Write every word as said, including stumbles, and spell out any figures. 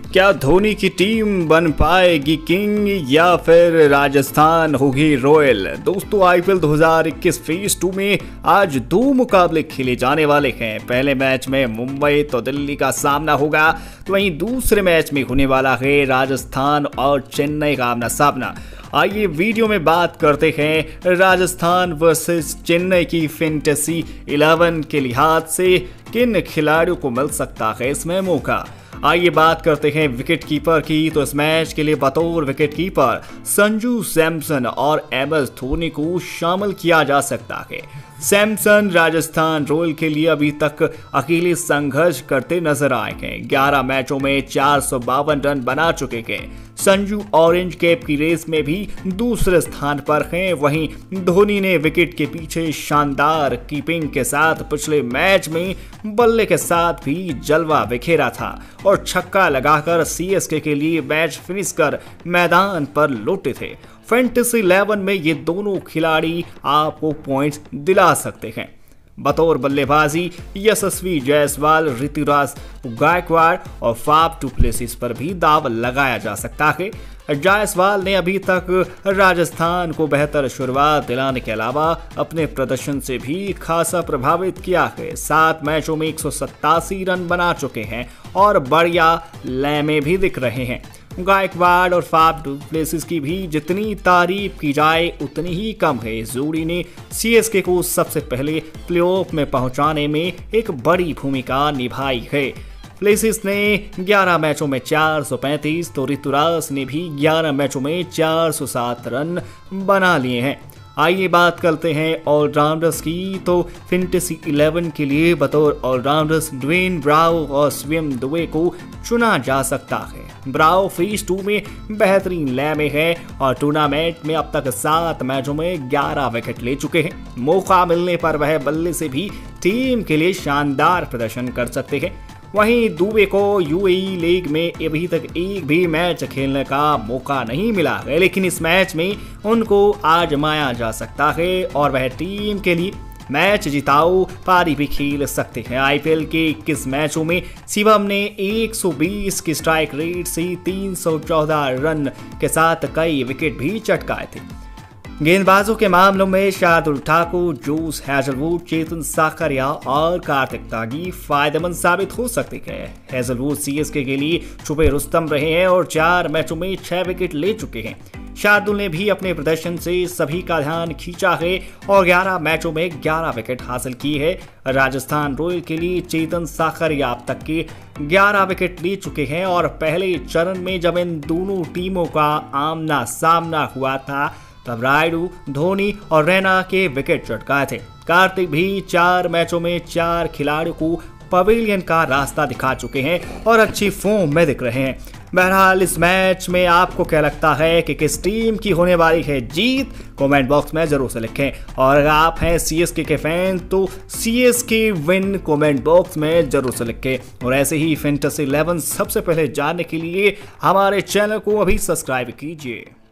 क्या धोनी की टीम बन पाएगी किंग या फिर राजस्थान होगी रॉयल? दोस्तों, आईपीएल दो हज़ार इक्कीस फेज टू में आज दो मुकाबले खेले जाने वाले हैं। पहले मैच में मुंबई तो दिल्ली का सामना होगा, तो वहीं दूसरे मैच में होने वाला है राजस्थान और चेन्नई का आमना सामना। आइए वीडियो में बात करते हैं राजस्थान वर्सेस चेन्नई की फैंटेसी इलेवन के लिहाज से किन खिलाड़ियों को मिल सकता है इसमें मौका। आइए बात करते हैं विकेट कीपर की। तो इस मैच के लिए बतौर विकेट कीपर संजू सैमसन और एम एस धोनी को शामिल किया जा सकता है। सैमसन राजस्थान रॉयल के लिए अभी तक अकेले संघर्ष करते नजर आए हैं। ग्यारह मैचों में चार सौ बावन रन बना चुके हैं। संजू ऑरेंज कैप की रेस में भी दूसरे स्थान पर हैं। वहीं धोनी ने विकेट के पीछे शानदार कीपिंग के साथ पिछले मैच में बल्ले के साथ भी जलवा बिखेरा था और छक्का लगाकर सीएसके के लिए मैच फिनिश कर मैदान पर लौटे थे। फैंटेसी इलेवन में ये दोनों खिलाड़ी आपको पॉइंट्स दिला सकते हैं। बतौर बल्लेबाजी यशस्वी जायसवाल, ऋतुराज गायकवाड़ और फाफ टू प्लेसिस पर भी दाव लगाया जा सकता है। जायसवाल ने अभी तक राजस्थान को बेहतर शुरुआत दिलाने के अलावा अपने प्रदर्शन से भी खासा प्रभावित किया है। सात मैचों में एक सौ सत्तासी रन बना चुके हैं और बढ़िया लय में भी दिख रहे हैं। गायकवाड़ और फाफ टू प्लेसिस की भी जितनी तारीफ की जाए उतनी ही कम है। इस जोड़ी ने सीएसके को सबसे पहले प्लेऑफ में पहुंचाने में एक बड़ी भूमिका निभाई है। प्लेसिस ने ग्यारह मैचों में चार सौ पैंतीस तो ऋतुराज ने भी ग्यारह मैचों में चार सौ सात रन बना लिए हैं। आइए बात करते हैं ऑलराउंडर्स की। तो फैंटेसी इलेवन के लिए बतौर ऑलराउंडर्स ड्वेन ब्रावो और शिवम दुबे को चुना जा सकता है। ब्रावो फेज टू में बेहतरीन लय में है और टूर्नामेंट में अब तक सात मैचों में ग्यारह विकेट ले चुके हैं। मौका मिलने पर वह बल्ले से भी टीम के लिए शानदार प्रदर्शन कर सकते हैं। वहीं दुबे को यूएई लीग में अभी तक एक भी मैच खेलने का मौका नहीं मिला है, लेकिन इस मैच में उनको आजमाया जा सकता है और वह टीम के लिए मैच जिताऊ पारी भी खेल सकते हैं। आईपीएल के इक्कीस मैचों में शिवम ने एक सौ बीस की स्ट्राइक रेट से तीन सौ चौदह रन के साथ कई विकेट भी चटकाए थे। गेंदबाजों के मामलों में शार्दुल ठाकुर, जोस हेजलवुड, चेतन साकरिया और कार्तिक त्यागी फायदेमंद साबित हो सकते हैं। हेजलवुड सीएसके के लिए छुपे रुस्तम रहे हैं और चार मैचों में छह विकेट ले चुके हैं। शार्दुल ने भी अपने प्रदर्शन से सभी का ध्यान खींचा है और ग्यारह मैचों में ग्यारह विकेट हासिल की है। राजस्थान रॉयल के लिए चेतन साकरिया अब तक के ग्यारह विकेट ले चुके हैं और पहले चरण में जब इन दोनों टीमों का आमना सामना हुआ था तब रायडू, धोनी और रैना के विकेट चटकाए थे। कार्तिक भी चार मैचों में चार खिलाड़ियों को पवेलियन का रास्ता दिखा चुके हैं और अच्छी फॉर्म में दिख रहे हैं। बहरहाल इस मैच में आपको क्या लगता है कि किस टीम की होने वाली है जीत? कमेंट बॉक्स में जरूर से लिखें और अगर आप हैं सीएसके के फैन तो सीएसके विन कमेंट बॉक्स में जरूर से लिखें। और ऐसे ही फैंटेसी इलेवन सबसे पहले जानने के लिए हमारे चैनल को अभी सब्सक्राइब कीजिए।